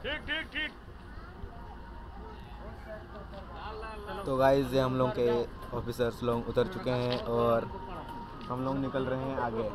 ठीक ठीक ठीक। तो गाइस हम लोग के ऑफिसर्स लोग उतर चुके हैं और हम लोग निकल रहे हैं आगे।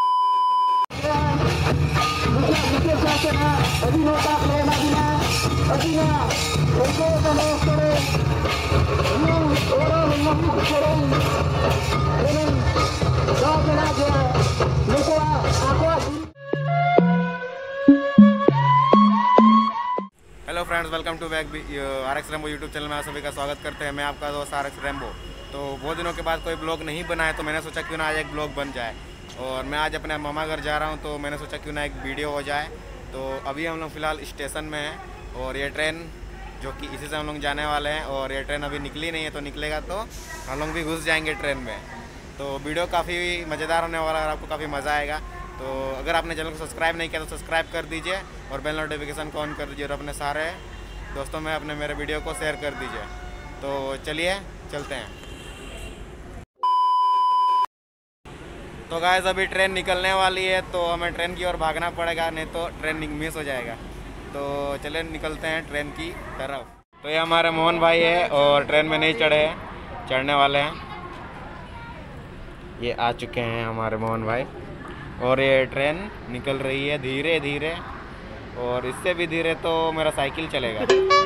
Hello friends, welcome to back RX Rambo YouTube channel में आप सभी का स्वागत करते हैं। मैं आपका दोस्त RX रेम्बो। तो बहुत दिनों के बाद कोई ब्लॉग नहीं बना है, तो मैंने सोचा क्यों ना आज एक ब्लॉग बन जाए। और मैं आज अपने मामा घर जा रहा हूं, तो मैंने सोचा क्यों ना एक वीडियो हो जाए। तो अभी हम लोग फ़िलहाल स्टेशन में हैं और ये ट्रेन जो कि इसी से हम लोग जाने वाले हैं, और ये ट्रेन अभी निकली नहीं है, तो निकलेगा तो हम लोग भी घुस जाएंगे ट्रेन में। तो वीडियो काफ़ी मज़ेदार होने वाला है और आपको काफ़ी मज़ा आएगा। तो अगर आपने चैनल को सब्सक्राइब नहीं किया तो सब्सक्राइब कर दीजिए और बेल नोटिफिकेशन को ऑन कर दीजिए और अपने सारे दोस्तों में अपने मेरे वीडियो को शेयर कर दीजिए। तो चलिए चलते हैं। तो गाइस अभी ट्रेन निकलने वाली है, तो हमें ट्रेन की ओर भागना पड़ेगा, नहीं तो ट्रेन मिस हो जाएगा। तो चलिए निकलते हैं ट्रेन की तरफ। तो ये हमारे मोहन भाई है और ट्रेन में नहीं चढ़े हैं, चढ़ने वाले हैं। ये आ चुके हैं हमारे मोहन भाई और ये ट्रेन निकल रही है धीरे धीरे, और इससे भी धीरे तो मेरा साइकिल चलेगा।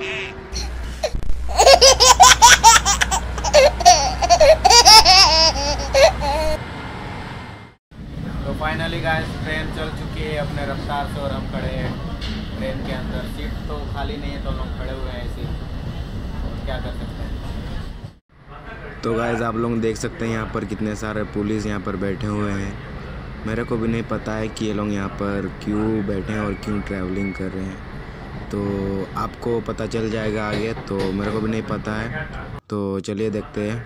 तो फाइनली गाइस ट्रेन चल चुकी है अपने रफ्तार से और हम खड़े हैं ट्रेन के अंदर। सीट तो खाली नहीं है, तो हम लोग खड़े हुए हैं ऐसे, और क्या कर सकते हैं। तो गाइस आप लोग देख सकते हैं यहाँ पर कितने सारे पुलिस यहाँ पर बैठे हुए हैं। मेरे को भी नहीं पता है कि ये लोग यहाँ पर क्यों बैठे हैं और क्यों ट्रैवलिंग कर रहे हैं, तो आपको पता चल जाएगा आगे। तो मेरे को भी नहीं पता है, तो चलिए देखते हैं।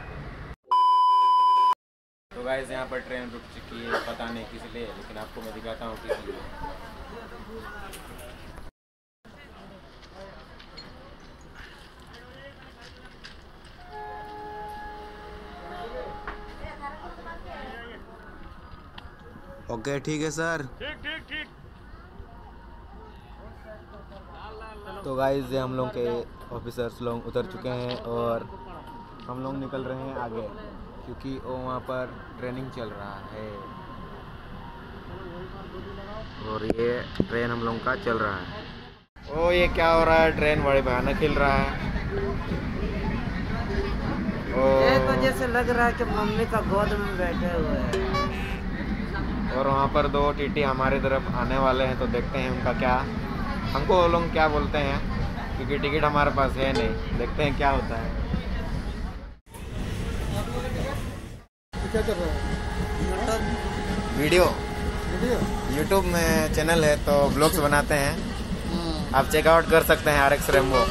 तो गाइस यहाँ पर ट्रेन रुक चुकी है, पता नहीं किस लिए, लेकिन आपको मैं दिखाता हूँ किस लिए। ओके ठीक है सर। ठीक ठीक ठीक। तो गाइस हम लोग के ऑफिसर्स लोग उतर चुके हैं और हम लोग निकल रहे हैं आगे, क्योंकि वो वहाँ पर ट्रेनिंग चल रहा है और ये ट्रेन हम लोग का चल रहा है। ओ ये क्या हो रहा है, ट्रेन बड़े भयानक हिल रहा है। ये तो जैसे लग रहा है कि मम्मी का गोद में बैठे हुए हैं। और वहाँ पर दो टीटी हमारी तरफ आने वाले हैं, तो देखते हैं उनका क्या, हमको वो लोग क्या बोलते हैं, क्योंकि टिकट हमारे पास है नहीं। देखते हैं क्या होता है। क्या कर रहा है? वीडियो यूट्यूब में चैनल है, तो ब्लॉग्स बनाते हैं, आप चेकआउट कर सकते हैं RX रेम्बो।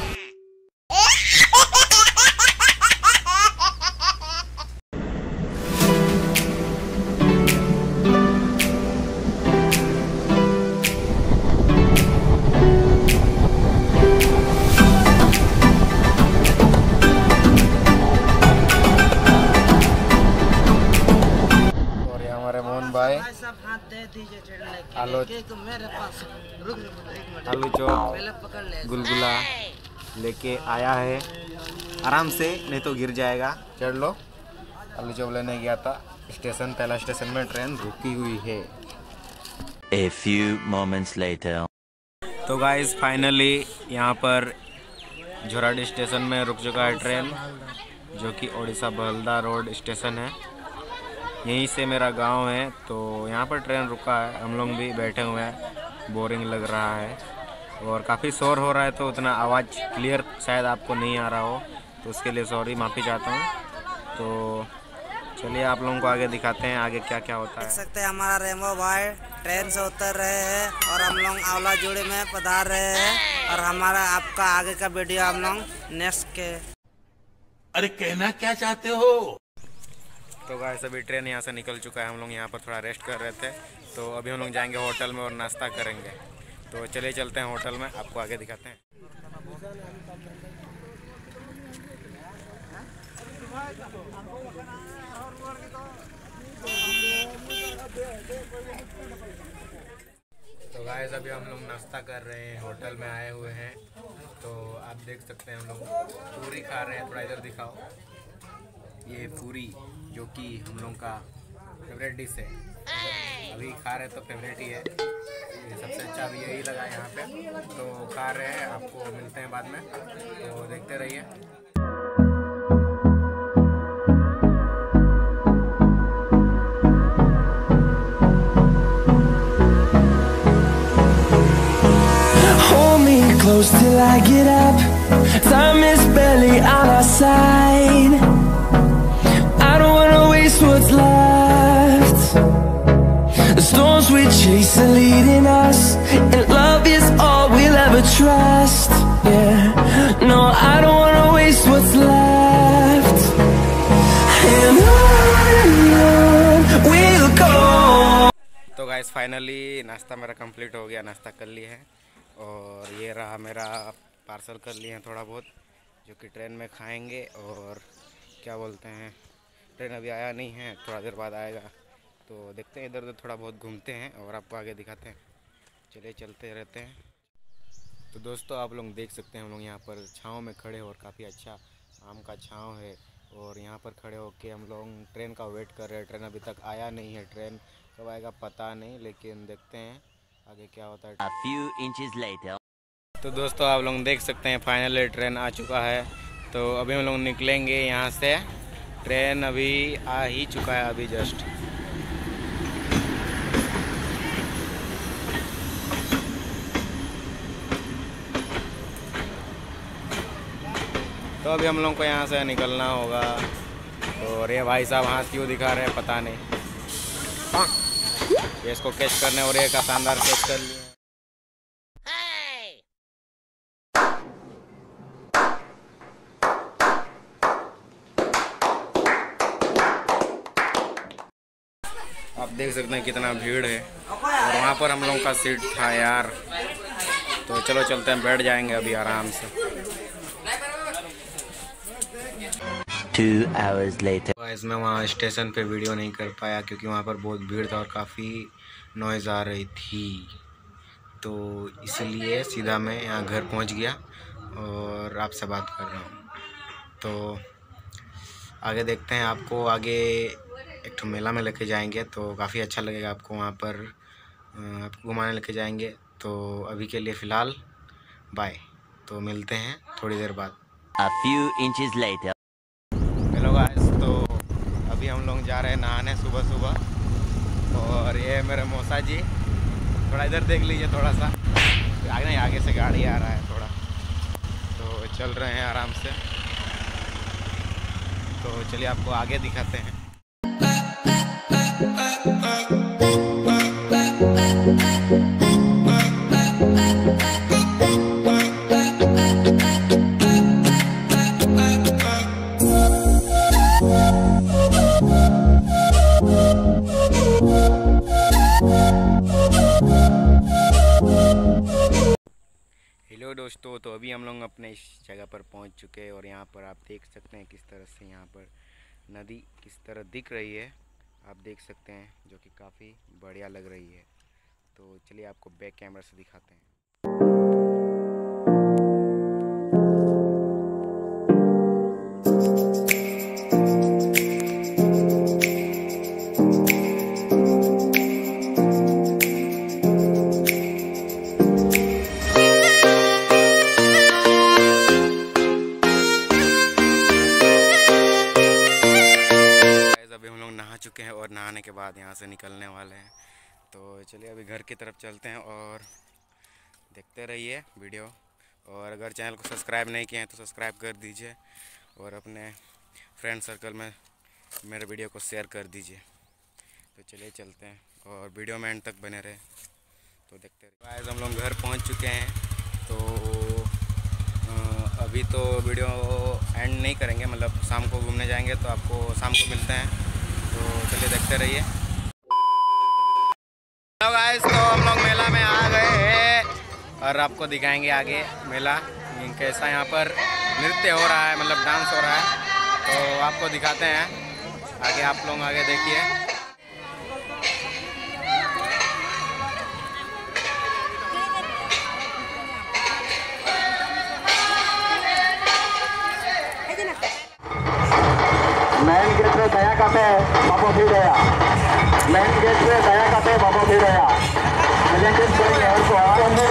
सब हाथ दे दीजिए चढ़ने के आलू लिए, तो मेरे पास रुक एक मिनट, आलू चौक पहले पकड़ ले। गुलगुला लेके आया है, आराम से, नहीं तो गिर जाएगा। चढ़ लो। आलू चौक लेने गया था स्टेशन, पहला स्टेशन में ट्रेन रुकी हुई है। A few moments later. तो गाइस फाइनली यहाँ पर झोराडी स्टेशन में रुक चुका है ट्रेन, जो कि ओडिशा बहलदा रोड स्टेशन है। यहीं से मेरा गांव है, तो यहाँ पर ट्रेन रुका है। हम लोग भी बैठे हुए हैं, बोरिंग लग रहा है और काफ़ी शोर हो रहा है, तो उतना आवाज़ क्लियर शायद आपको नहीं आ रहा हो, तो उसके लिए सॉरी, माफ़ी चाहता हूँ। तो चलिए आप लोगों को आगे दिखाते हैं आगे क्या क्या होता है। देख सकते हैं हमारा रेम्बो भाई ट्रेन से उतर रहे हैं और हम लोग आंवला जोड़ी में पधार रहे हैं, और हमारा आपका आगे का वीडियो हम लोग नेक्स्ट के। अरे कहना क्या चाहते हो? तो गाइस अभी ट्रेन यहाँ से निकल चुका है, हम लोग यहाँ पर थोड़ा रेस्ट कर रहे थे, तो अभी हम लोग जाएंगे होटल में और नाश्ता करेंगे। तो चलिए चलते हैं होटल में, आपको आगे दिखाते हैं। गाइस अभी हम लोग नाश्ता कर रहे हैं, होटल में आए हुए हैं। तो आप देख सकते हैं हम लोग पूरी खा रहे हैं। थोड़ा इधर दिखाओ, ये पूरी जो कि हम लोग का फेवरेट डिश है, अभी खा रहे हैं तो फेवरेट ही है। ये सबसे अच्छा अभी यही लगा यहाँ पे, तो खा रहे हैं। आपको मिलते हैं बाद में, तो देखते रहिए। Close till I get up. Time is barely on our side. I don't wanna waste what's left. The storms we chase are leading us, and love is all we'll ever trust. Yeah, no, I don't wanna waste what's left. And on we'll go. तो guys finally नाश्ता मेरा complete हो गया, नाश्ता कर लिया है। और ये रहा मेरा पार्सल कर लिए हैं थोड़ा बहुत, जो कि ट्रेन में खाएंगे। और क्या बोलते हैं, ट्रेन अभी आया नहीं है, थोड़ा देर बाद आएगा। तो देखते हैं, इधर उधर थोड़ा बहुत घूमते हैं और आपको आगे दिखाते हैं। चलिए चलते रहते हैं। तो दोस्तों आप लोग देख सकते हैं, हम लोग यहाँ पर छाँव में खड़े और काफ़ी अच्छा आम का छाँव है। और यहाँ पर खड़े होके हम लोग ट्रेन का वेट कर रहे हैं। ट्रेन अभी तक आया नहीं है, ट्रेन कब आएगा पता नहीं, लेकिन देखते हैं आगे क्या होता है। A few inches later. तो दोस्तों आप लोग देख सकते हैं फाइनली ट्रेन आ चुका है। तो अभी हम लोग निकलेंगे यहाँ से। ट्रेन अभी आ ही चुका है, अभी जस्ट। तो अभी हम लोग को यहाँ से निकलना होगा। और ये भाई साहब हाथ क्यों दिखा रहे हैं पता नहीं। ये इसको कैच करने और एक शानदार कैच कर लिए। आप देख सकते हैं कितना भीड़ है, और वहाँ पर हम लोगों का सीट था यार। तो चलो चलते हैं, बैठ जाएंगे अभी आराम से। 2 hours later. गाइस मैं वहाँ स्टेशन पे वीडियो नहीं कर पाया क्योंकि वहाँ पर बहुत भीड़ था और काफ़ी नॉइज़ आ रही थी। तो इसलिए सीधा मैं यहाँ घर पहुँच गया और आपसे बात कर रहा हूँ। तो आगे देखते हैं, आपको आगे एक ठो मेला में लेके जाएंगे, तो काफ़ी अच्छा लगेगा आपको। वहाँ पर आपको घुमाने लेके जाएंगे। तो अभी के लिए फ़िलहाल बाय, तो मिलते हैं थोड़ी देर बाद। A few inches later. Hello guys, तो अभी हम लोग जा रहे हैं नहाने सुबह सुबह। और ये मेरे मौसा जी, थोड़ा इधर देख लीजिए, थोड़ा सा आगे नहीं, आगे से गाड़ी आ रहा है थोड़ा। तो चल रहे हैं आराम से। तो चलिए आपको आगे दिखाते हैं। हेलो दोस्तों, तो अभी हम लोग अपने इस जगह पर पहुंच चुके हैं। और यहाँ पर आप देख सकते हैं किस तरह से यहाँ पर नदी किस तरह दिख रही है, आप देख सकते हैं, जो कि काफ़ी बढ़िया लग रही है। तो चलिए आपको बैक कैमरा से दिखाते हैं। चुके हैं और नहाने के बाद यहाँ से निकलने वाले हैं। तो चलिए अभी घर की तरफ चलते हैं और देखते रहिए वीडियो। और अगर चैनल को सब्सक्राइब नहीं किए हैं तो सब्सक्राइब कर दीजिए और अपने फ्रेंड सर्कल में मेरे वीडियो को शेयर कर दीजिए। तो चलिए चलते हैं और वीडियो में एंड तक बने रहे। तो देखते रहिए। गाइस हम लोग घर पहुँच चुके हैं। तो अभी तो वीडियो एंड नहीं करेंगे, मतलब शाम को घूमने जाएंगे, तो आपको शाम को मिलते हैं। तो चलिए देखते रहिए। हेलो गाइस, तो हम लोग मेला में आ गए हैं और आपको दिखाएंगे आगे मेला कैसा यहाँ पर नृत्य हो रहा है, मतलब डांस हो रहा है। तो आपको दिखाते हैं आगे, आप लोग आगे देखिए। बाबू भी गया मेन गेट पे गया करते बाबू भी गया लेकिन कोई नहीं को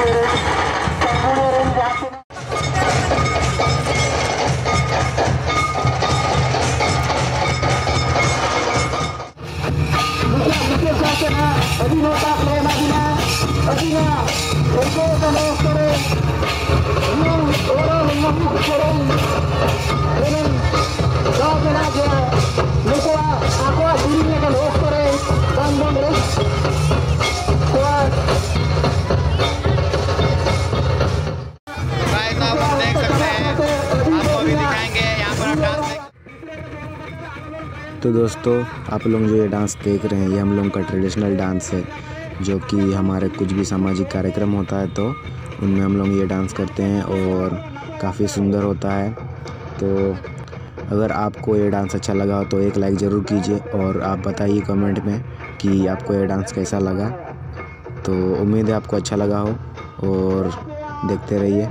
तो दोस्तों आप लोग जो ये डांस देख रहे हैं ये हम लोग का ट्रेडिशनल डांस है, जो कि हमारे कुछ भी सामाजिक कार्यक्रम होता है तो उनमें हम लोग ये डांस करते हैं और काफ़ी सुंदर होता है। तो अगर आपको ये डांस अच्छा लगा हो तो एक लाइक ज़रूर कीजिए और आप बताइए कमेंट में कि आपको ये डांस कैसा लगा। तो उम्मीद है आपको अच्छा लगा हो और देखते रहिए।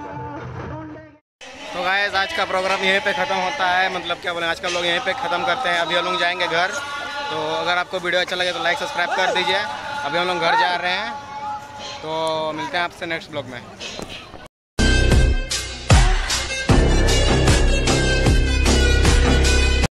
तो गाइस आज का प्रोग्राम यहीं पे ख़त्म होता है, मतलब क्या बोलें, आज का लोग यहीं पे ख़त्म करते हैं। अभी हम लोग जाएंगे घर। तो अगर आपको वीडियो अच्छा लगे तो लाइक सब्सक्राइब कर दीजिए। अभी हम लोग घर जा रहे हैं, तो मिलते हैं आपसे नेक्स्ट ब्लॉग में।